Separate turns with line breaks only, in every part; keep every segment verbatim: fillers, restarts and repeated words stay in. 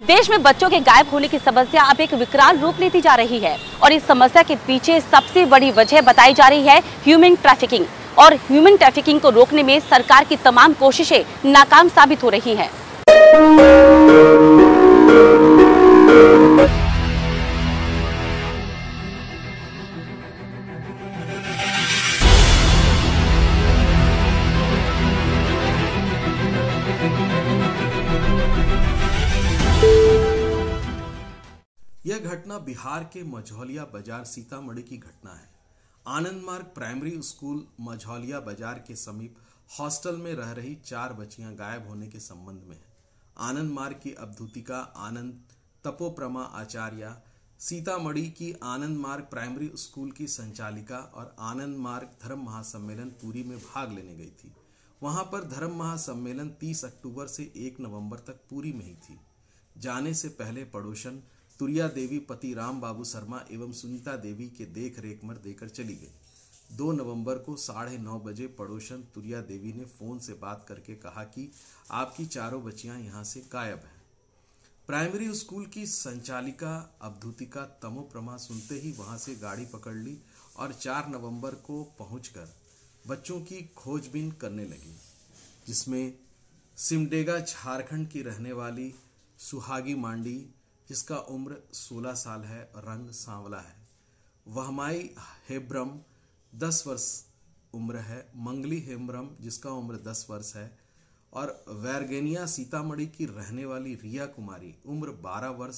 देश में बच्चों के गायब होने की समस्या अब एक विकराल रूप लेती जा रही है और इस समस्या के पीछे सबसे बड़ी वजह बताई जा रही है ह्यूमन ट्रैफिकिंग। और ह्यूमन ट्रैफिकिंग को रोकने में सरकार की तमाम कोशिशें नाकाम साबित हो रही हैं।
यह घटना बिहार के मझौलिया बाजार सीतामढ़ी की घटना है। आनंद मार्ग प्राइमरी स्कूल मझौलिया बाजार के समीप हॉस्टल में रह रही चार बच्चियां गायब होने के संबंध में है। आनंद मार्ग की अवधूतिका आनंद तपोप्रमा आचार्य, सीतामढ़ी की आनंद मार्ग प्राइमरी स्कूल की संचालिका और आनंद मार्ग धर्म महासम्मेलन पुरी में भाग लेने गई थी। वहां पर धर्म महासम्मेलन तीस अक्टूबर से एक नवंबर तक पुरी में ही थी। जाने से पहले पड़ोसन तुरिया देवी पति राम बाबू शर्मा एवं सुनीता देवी के देख रेख में देकर चली गई। दो नवंबर को साढ़े नौ बजे पड़ोसन तुरिया देवी ने फोन से बात करके कहा कि आपकी चारों बच्चियां यहां से गायब हैं। प्राइमरी स्कूल की संचालिका अवधूतिका तमोप्रमा सुनते ही वहां से गाड़ी पकड़ ली और चार नवंबर को पहुंचकर बच्चों की खोजबीन करने लगी, जिसमें सिमडेगा झारखंड की रहने वाली सुहागी मांडी, जिसका उम्र सोलह साल है और रंग सांवला है, वहमाई हेब्रम दस वर्ष उम्र है, मंगली हेम्ब्रम जिसका उम्र दस वर्ष है और वैरगेनिया सीतामढ़ी की रहने वाली रिया कुमारी उम्र बारह वर्ष,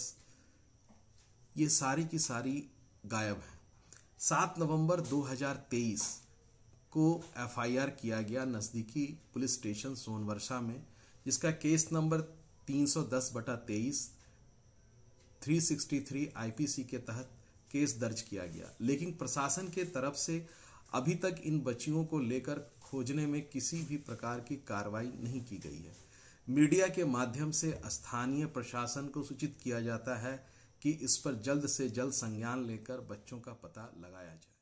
ये सारी की सारी गायब है। सात नवंबर दो हज़ार तेईस को एफ आई आर किया गया नजदीकी पुलिस स्टेशन सोनवर्षा में, जिसका केस नंबर तीन सौ दस बटा तेईस तीन सौ तिरसठ आई पी सी के तहत केस दर्ज किया गया। लेकिन प्रशासन के तरफ से अभी तक इन बच्चियों को लेकर खोजने में किसी भी प्रकार की कार्रवाई नहीं की गई है। मीडिया के माध्यम से स्थानीय प्रशासन को सूचित किया जाता है कि इस पर जल्द से जल्द संज्ञान लेकर बच्चों का पता लगाया जाए।